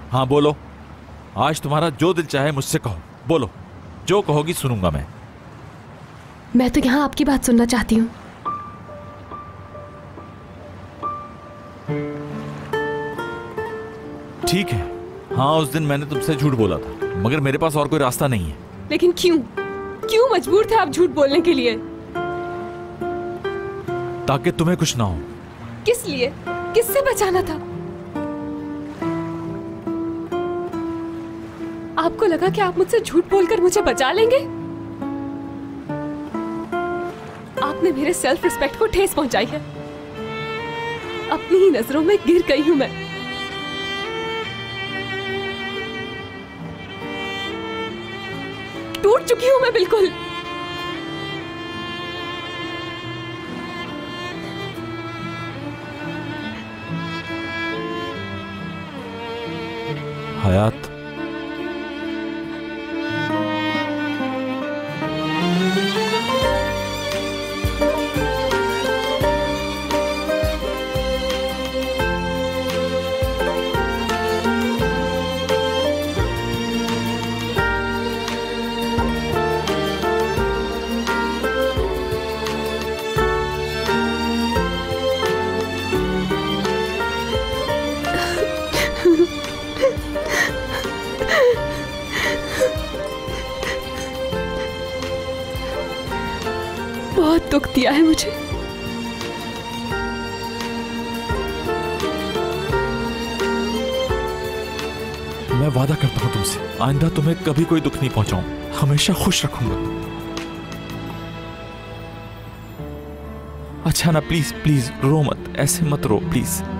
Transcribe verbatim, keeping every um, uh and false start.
हाँ बोलो, आज तुम्हारा जो दिल चाहे मुझसे कहो, बोलो, जो कहोगी सुनूंगा मैं। मैं तो यहाँ आपकी बात सुनना चाहती हूँ। ठीक है, हाँ उस दिन मैंने तुमसे झूठ बोला था, मगर मेरे पास और कोई रास्ता नहीं है। लेकिन क्यों क्यों मजबूर थे आप झूठ बोलने के लिए? ताकि तुम्हें कुछ ना हो। किस लिए? किससे बचाना था? आपको लगा कि आप मुझसे झूठ बोलकर मुझे बचा लेंगे? आपने मेरे सेल्फ रिस्पेक्ट को ठेस पहुंचाई है। अपनी ही नजरों में गिर गई हूं मैं। टूट चुकी हूं मैं बिल्कुल। हयात, बहुत दुख दिया है मुझे। मैं वादा करता हूं तुमसे, आइंदा तुम्हें कभी कोई दुख नहीं पहुंचाऊं, हमेशा खुश रखूंगा। अच्छा ना, प्लीज प्लीज रो मत, ऐसे मत रो प्लीज।